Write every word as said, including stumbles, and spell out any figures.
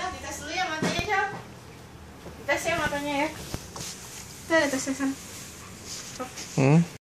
Nah, dites dulu ya matanya, Cel. Dites ya matanya ya. Kita ada tesnya, Sam. Hmm.